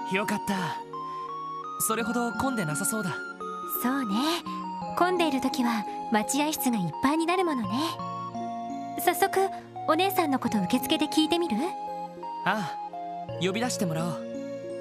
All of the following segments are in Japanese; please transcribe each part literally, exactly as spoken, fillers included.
よかった。それほど混んでなさそうだ。 そうね、混んでいる時は待合室がいっぱいになるものね。早速お姉さんのこと受付で聞いてみる？ ああ、呼び出してもらおう。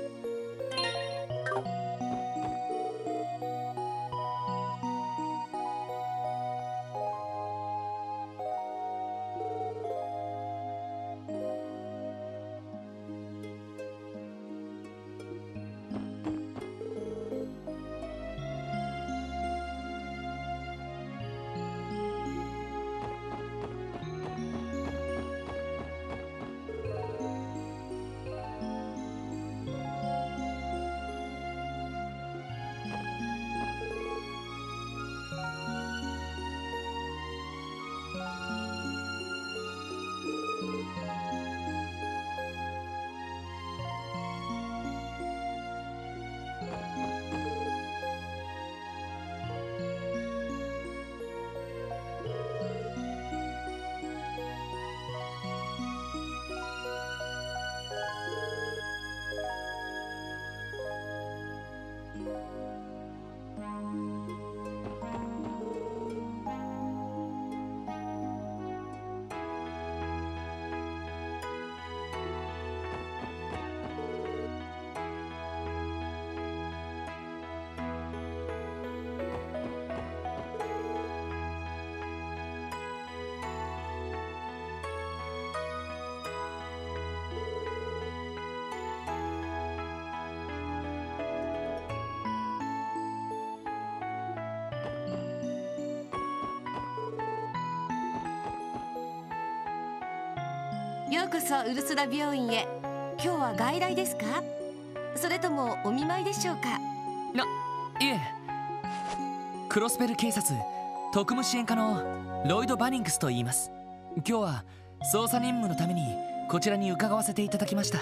ようこそウルスラ病院へ。今日は外来ですか？それともお見舞いでしょうか？ な、いえ。クロスベル警察特務支援課のロイド・バニングスと言います。今日は捜査任務のためにこちらに伺わせていただきました。ああ、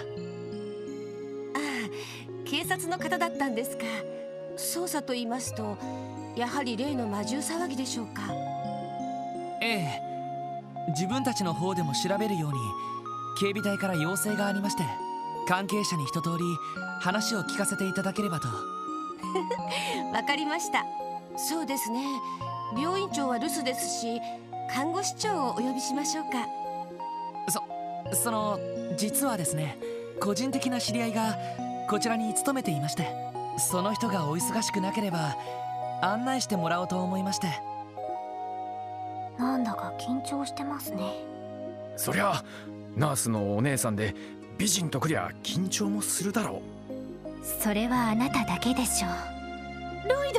警察の方だったんですか。捜査と言いますとやはり例の魔獣騒ぎでしょうか？ ええ、自分たちの方でも調べるように警備隊から要請がありまして、関係者に一通り話を聞かせていただければと。 わかりました。そうですね、病院長は留守ですし、看護師長をお呼びしましょうか。 そ、その実はですね、個人的な知り合いがこちらに勤めていまして、その人がお忙しくなければ案内してもらおうと思いまして。 なんだか緊張してますね。 そりゃナースのお姉さんで美人とくりゃ緊張もするだろう。それはあなただけでしょう。 ロイド？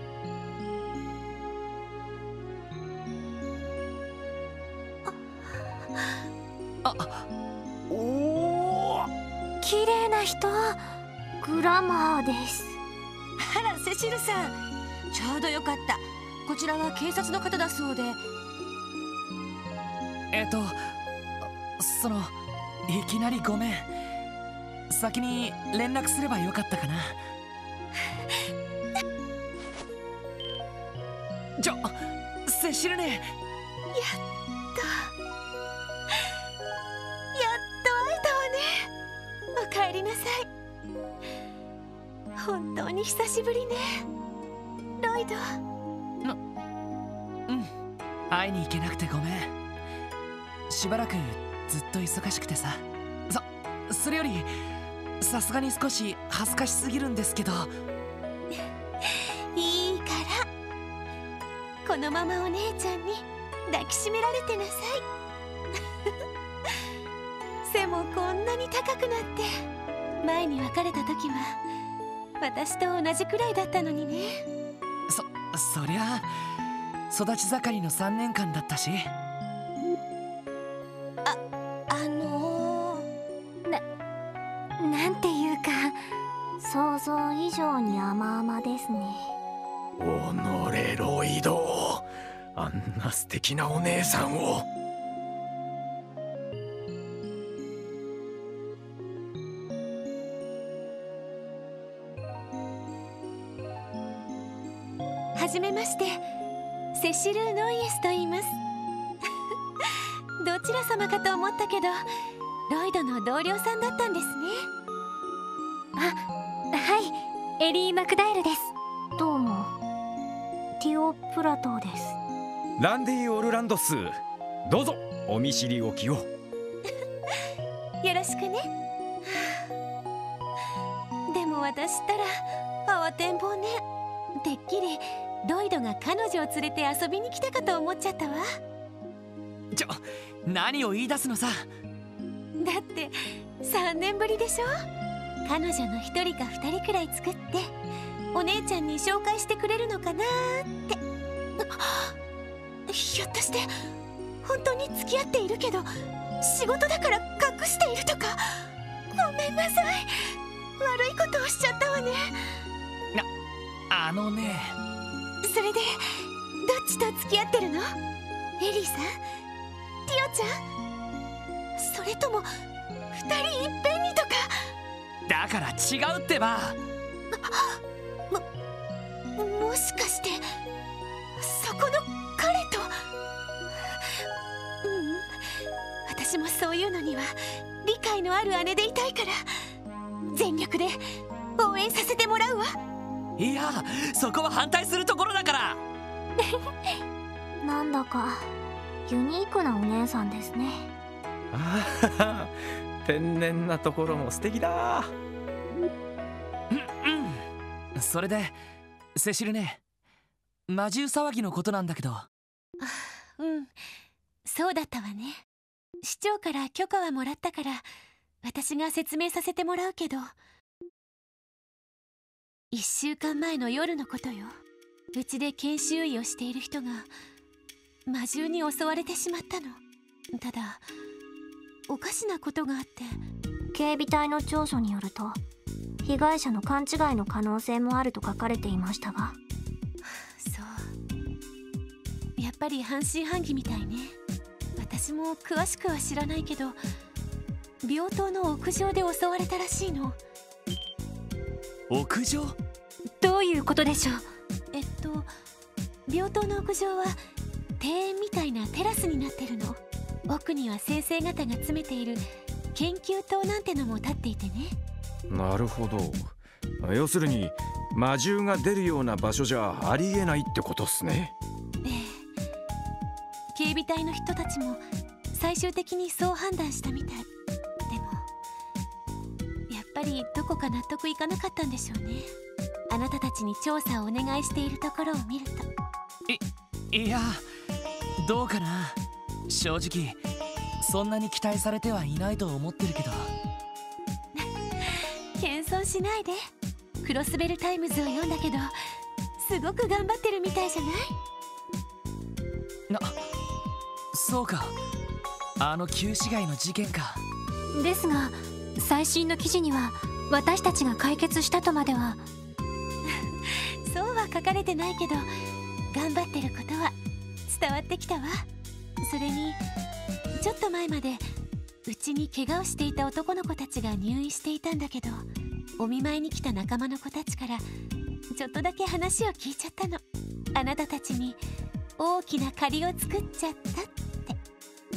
あ、おお、綺麗な人。グラマーです。 あら、セシルさん、ちょうどよかった。こちらは警察の方だそうで。 えっとそのいきなりごめん。先に連絡すればよかったかな。ちょ、セシルネ。やっとやっと会えたわね。おかえりなさい。本当に久しぶりね、ロイド。 な、うん、会いに行けなくてごめん。しばらくずっと忙しくてさ。そ、それよりさすがに少し恥ずかしすぎるんですけど。 いいから、このままお姉ちゃんに抱きしめられてなさい。背もこんなに高くなって、前に別れた時は私と同じくらいだったのにね。 そ、そりゃ育ち盛りのさんねんかんだったし。 なんていうか、想像以上に甘々ですね。 おのれロイド、あんな素敵なお姉さんを。 はじめまして、セシル・ノイエスと言います。どちら様かと思ったけど、ロイドの同僚さんだったんですね。 はい、エリー・マクダエルです。 どうも、ティオ・プラトーです。 ランディ・オルランドス、どうぞお見知りおきを。 よろしくね。でも私ったら慌てんぼうね。てっきりロイドが彼女を連れて遊びに来たかと思っちゃったわ。 ちょ、何を言い出すのさ。 だってさんねんぶりでしょ。彼女の一人か二人くらい作ってお姉ちゃんに紹介してくれるのかなーって。ひょっとして本当に付き合っているけど仕事だから隠しているとか。ごめんなさい、悪いことをしちゃったわね。 あのね。 それでどっちと付き合ってるの？エリーさん？ティオちゃん？それとも二人いっぺんにとか。 だから違うってば。 ももしかしてそこの彼と。ううん、私もそういうのには理解のある姉でいたいから全力で応援させてもらうわ。 いや、そこは反対するところだから。 なんだかユニークなお姉さんですね。 ああ、天然なところも素敵だ。 うんうん。それでセシルね、魔獣騒ぎのことなんだけど。 うん、そうだったわね。市長から許可はもらったから私が説明させてもらうけど、一週間前の夜のことよ。うちで研修医をしている人が魔獣に襲われてしまったの。ただおかしなことがあって。 警備隊の調書によると被害者の勘違いの可能性もあると書かれていましたが。 そう、やっぱり半信半疑みたいね。私も詳しくは知らないけど病棟の屋上で襲われたらしいの。 屋上？ どういうことでしょう？ えっと病棟の屋上は庭園みたいなテラスになってるの。奥には先生方が詰めている研究棟なんてのも立っていてね。 なるほど。要するに魔獣が出るような場所じゃありえないってことっすね。 ええ、警備隊の人たちも最終的にそう判断したみたい。でもやっぱりどこか納得いかなかったんでしょうね。あなたたちに調査をお願いしているところを見ると。 い、いや、どうかな。正直そんなに期待されてはいないと思ってるけど。 謙遜しないで。クロスベルタイムズを読んだけどすごく頑張ってるみたいじゃない。 な、そうか、あの旧市街の事件か。 ですが最新の記事には私たちが解決したとまでは。 そうは書かれてないけど頑張ってることは伝わってきたわ。それにちょっと前までうちに怪我をしていた男の子たちが入院していたんだけど、お見舞いに来た仲間の子たちからちょっとだけ話を聞いちゃったの。あなたたちに大きな借りを作っちゃったって。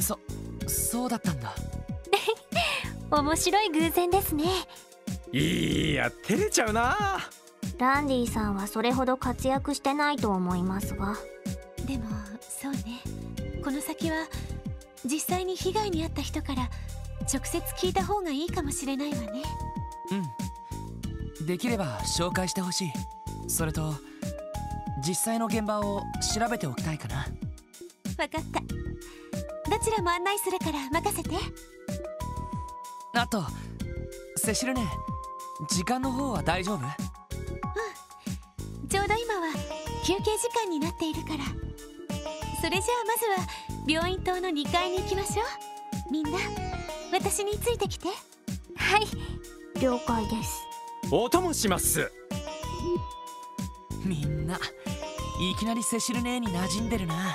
そ、そうだったんだ。 面白い偶然ですね。 いや、照れちゃうな。 ランディさんはそれほど活躍してないと思いますが。 でもそうね、この先は実際に被害に遭った人から直接聞いた方がいいかもしれないわね。 うん、できれば紹介してほしい。それと実際の現場を調べておきたいかな。 分かった。どちらも案内するから任せて。 あとセシルね、時間の方は大丈夫？ うん、ちょうど今は休憩時間になっているから。それじゃあまずは病院棟のにかいに行きましょう。みんな私についてきて。 はい、 了解です。 お供します。 みんないきなりセシル姉に馴染んでるな。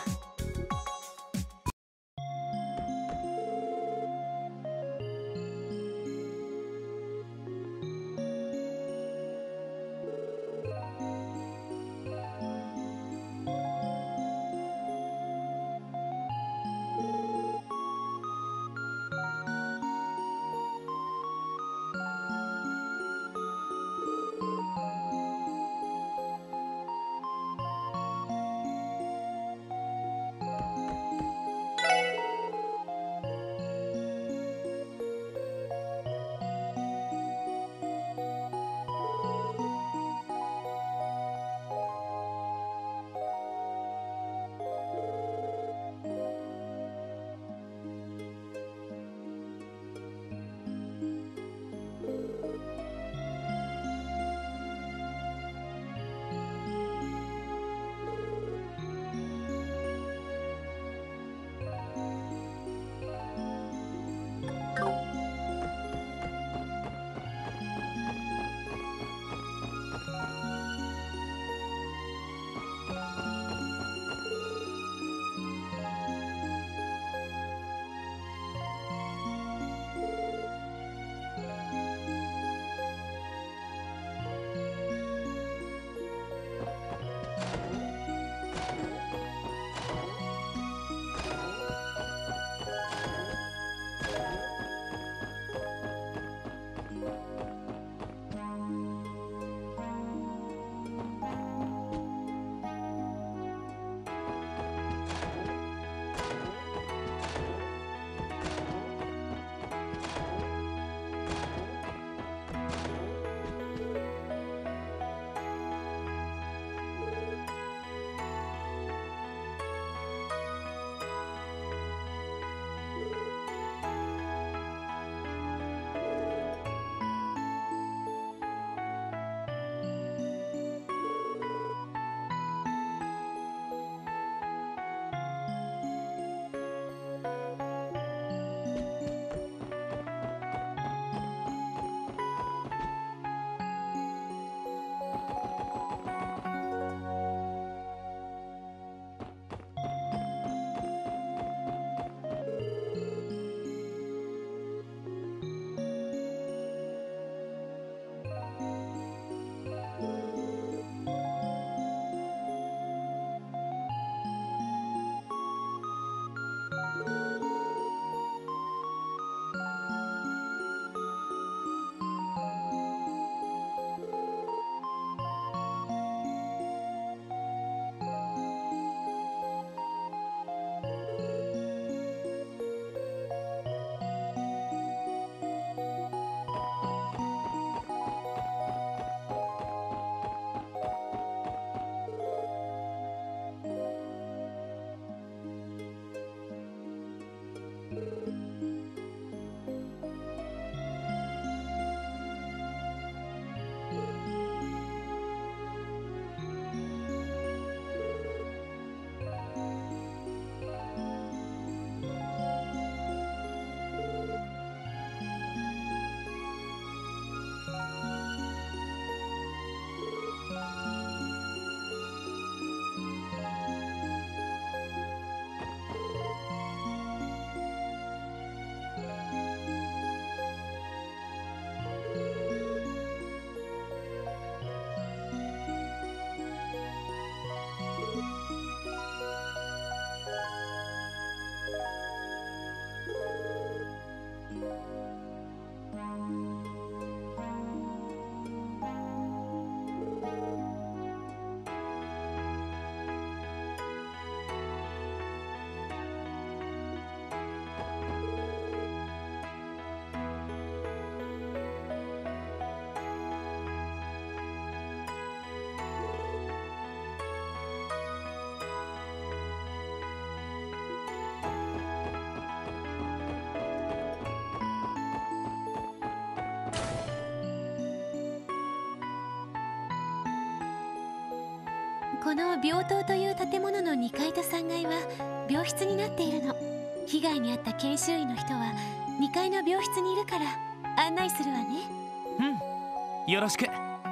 この病棟という建物のにかいとさんがいは病室になっているの。被害に遭った研修医の人はにかいの病室にいるから案内するわね。 うん、よろしく。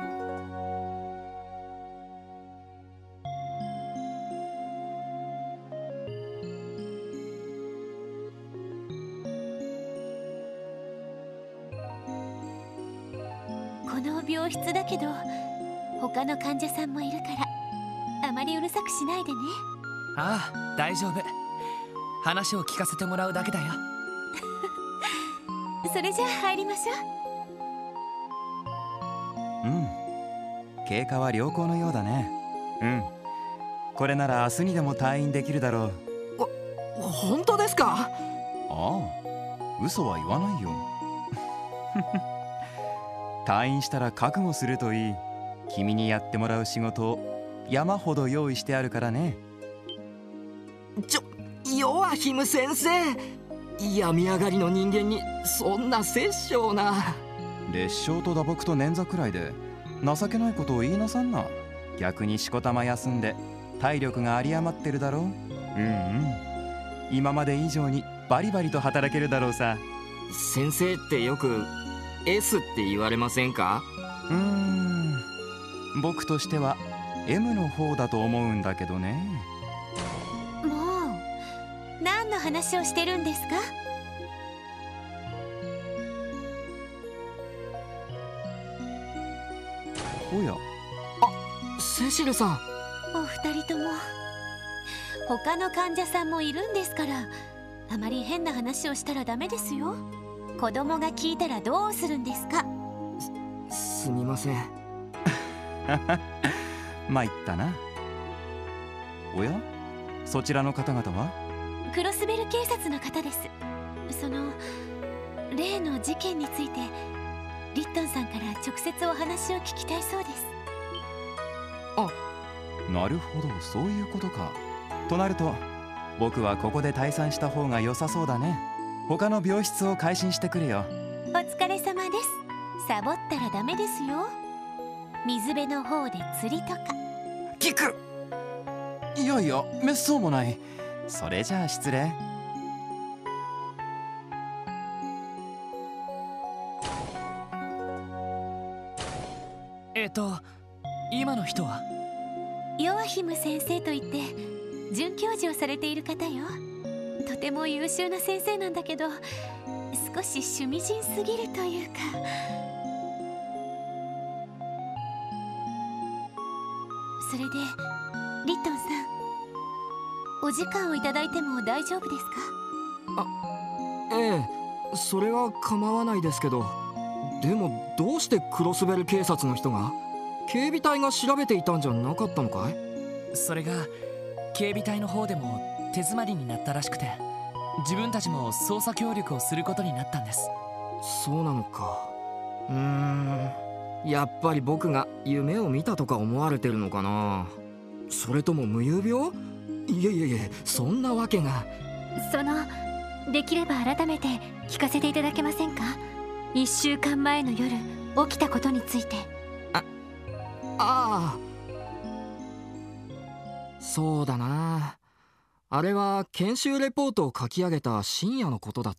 この病室だけど他の患者さんもいるからあまりうるさくしないでね。 ああ、大丈夫。話を聞かせてもらうだけだよ。 それじゃあ入りましょう。 うん、経過は良好のようだね。うん、これなら明日にでも退院できるだろう。 本当ですか？ ああ、嘘は言わないよ。退院したら覚悟するといい。君にやってもらう仕事を山ほど用意してあるからね。 ちょ、ヨアヒム先生、病み上がりの人間にそんな殺生な。 烈性と打撲と捻挫くらいで情けないことを言いなさんな。逆にしこたま休んで体力が有り余ってるだろう。うんうん、今まで以上にバリバリと働けるだろうさ。 先生ってよく エス って言われませんか？ うーん、僕としては エム の方だと思うんだけどね。 もう何の話をしてるんですか？ おや、 あ、セシルさん。 お二人とも他の患者さんもいるんですから、あまり変な話をしたらダメですよ。子供が聞いたらどうするんですか？ す、すみません。 参ったな。おや、そちらの方々は？ クロスベル警察の方です。その例の事件についてリットンさんから直接お話を聞きたいそうです。 あ、なるほど、そういうことか。となると僕はここで退散した方が良さそうだね。他の病室を改心してくれよ。 お疲れ様です。サボったらダメですよ。水辺の方で釣りとか。 聞く。いやいや、めっそうもない。それじゃあ失礼。 えっと今の人は？ ヨアヒム先生といって准教授をされている方よ。とても優秀な先生なんだけど少し趣味人すぎるというか。それでリットンさん、お時間をいただいても大丈夫ですか？ あ、ええ、それは構わないですけど、でもどうしてクロスベル警察の人が？警備隊が調べていたんじゃなかったのかい？ それが警備隊の方でも手詰まりになったらしくて、自分たちも捜査協力をすることになったんです。 そうなのか。うーん、やっぱり僕が夢を見たとか思われてるのかな。それとも無遊病？いえいえいえ、そんなわけが。 そのできれば改めて聞かせていただけませんか？いっしゅうかんまえの夜起きたことについて。 ああ、そうだな。あれは研修レポートを書き上げた深夜のことだった。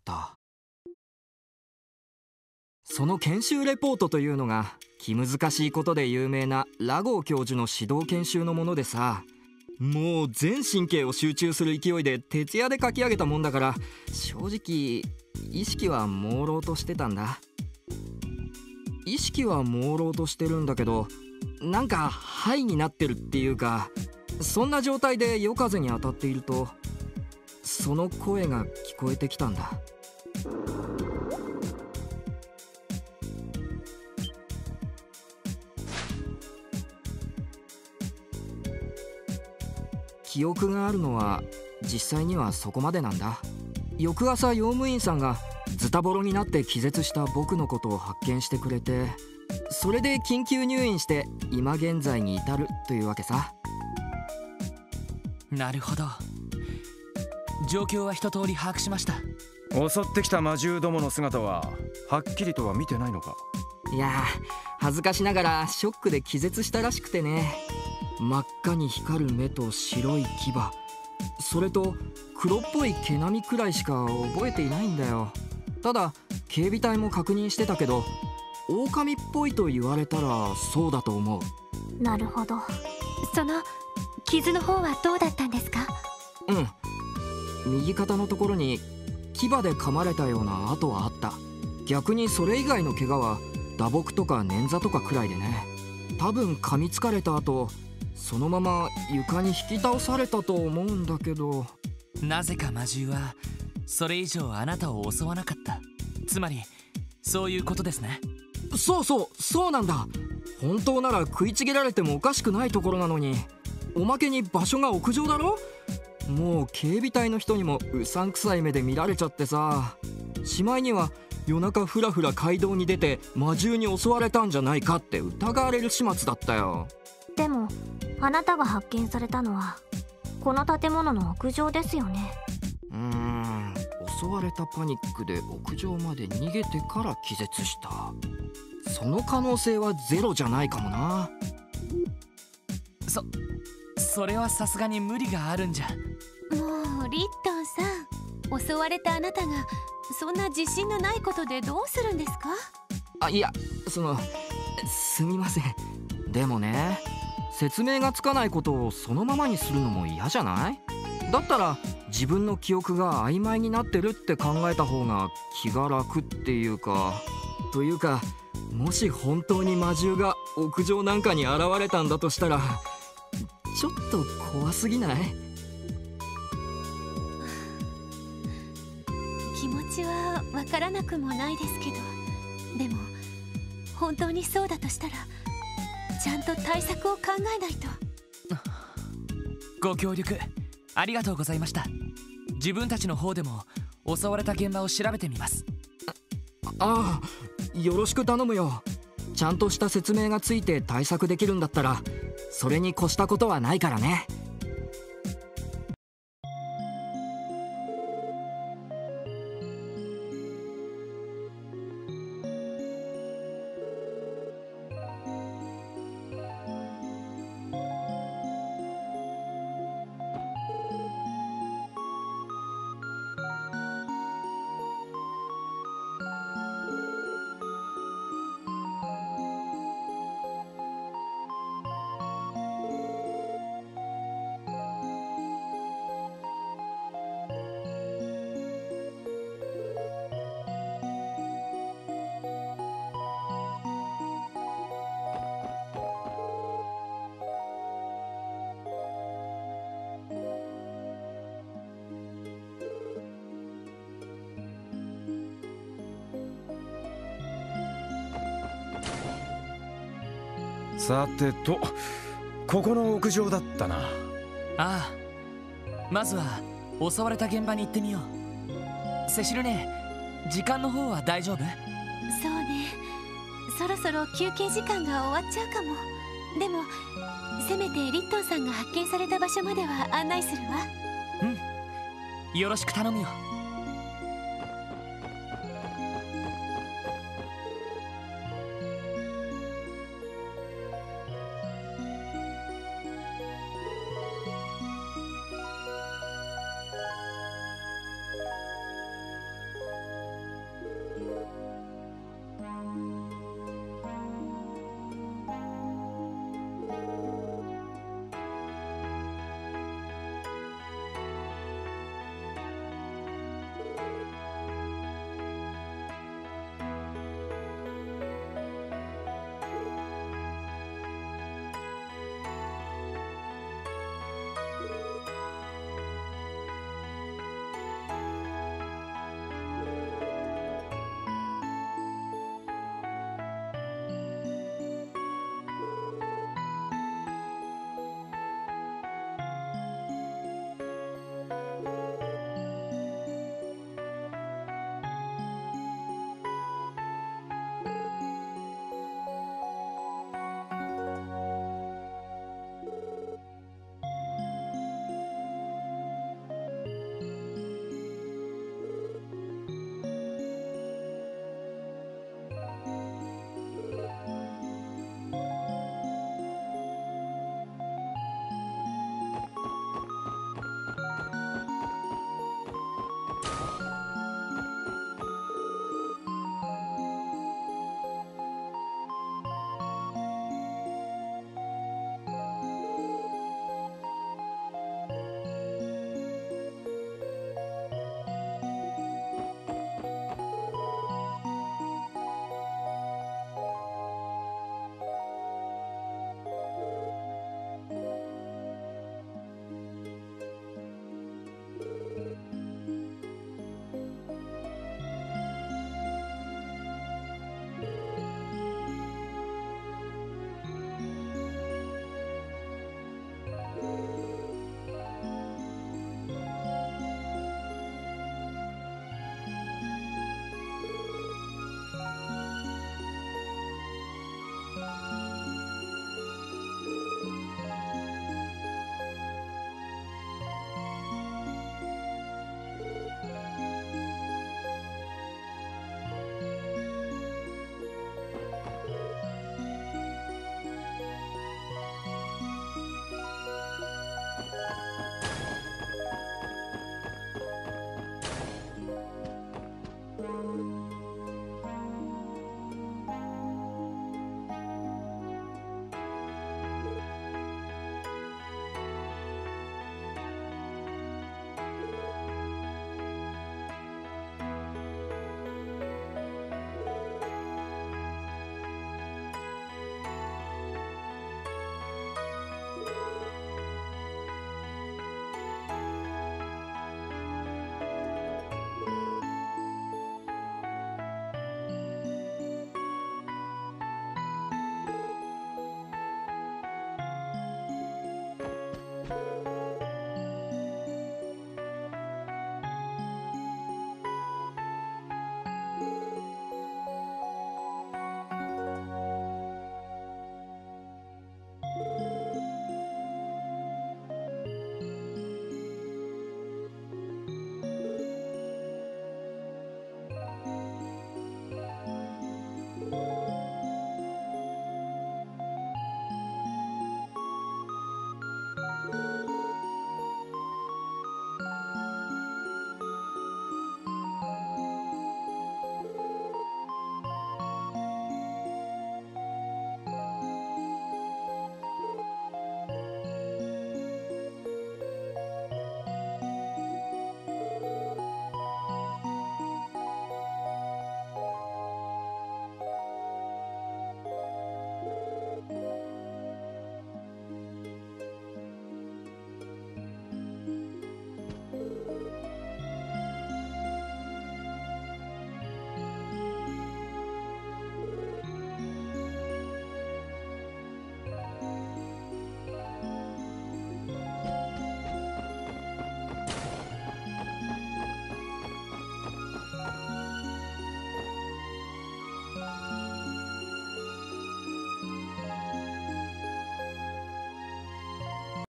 その研修レポートというのが気難しいことで有名なラゴー教授の指導研修のものでさ、もう全神経を集中する勢いで徹夜で書き上げたもんだから、正直意識は朦朧としてたんだ。意識は朦朧としてるんだけど、なんかハイになってるっていうか、そんな状態で夜風に当たっているとその声が聞こえてきたんだ。記憶があるのは実際にはそこまでなんだ。翌朝用務員さんがズタボロになって気絶した僕のことを発見してくれて、それで緊急入院して今現在に至るというわけさ。 なるほど、状況は一通り把握しました。 襲ってきた魔獣どもの姿ははっきりとは見てないのか？ いやー、恥ずかしながらショックで気絶したらしくてね。 真っ赤に光る目と白い牙、それと黒っぽい毛並みくらいしか覚えていないんだよ。ただ警備隊も確認してたけど、狼っぽいと言われたらそうだと思う。 なるほど。 その傷の方はどうだったんですか？ うん、右肩のところに牙で噛まれたような跡はあった。逆にそれ以外の怪我は打撲とか捻挫とかくらいでね。多分噛みつかれた後そのまま床に引き倒されたと思うんだけど。 なぜか魔獣はそれ以上あなたを襲わなかった。つまりそういうことですね。 そうそうそうなんだ。本当なら食いちぎられてもおかしくないところなのに、おまけに場所が屋上だろ。もう警備隊の人にもうさんくさい目で見られちゃってさ、しまいには夜中ふらふら街道に出て魔獣に襲われたんじゃないかって疑われる始末だったよ。 でもあなたが発見されたのはこの建物の屋上ですよね。 うーん、襲われたパニックで屋上まで逃げてから気絶した。その可能性はゼロじゃないかもな。 そそれはさすがに無理があるんじゃ。 もうリットンさん、襲われたあなたがそんな自信のないことでどうするんですか？ あ、いや、そのすみません。でもね、説明がつかないことをそのままにするのも嫌じゃない？だったら自分の記憶が曖昧になってるって考えた方が気が楽っていうか。というか、もし本当に魔獣が屋上なんかに現れたんだとしたらちょっと怖すぎない？ 気持ちはわからなくもないですけど、でも本当にそうだとしたらちゃんと対策を考えないと。 ご協力ありがとうございました。自分たちの方でも襲われた現場を調べてみます。 ああ、よろしく頼むよ。ちゃんとした説明がついて対策できるんだったらそれに越したことはないからね。 さてと、ここの屋上だったな。 ああ、まずは襲われた現場に行ってみよう。セシル姉、時間の方は大丈夫？ そうね、そろそろ休憩時間が終わっちゃうかも。でもせめてリットンさんが発見された場所までは案内するわ。 うん、よろしく頼むよ。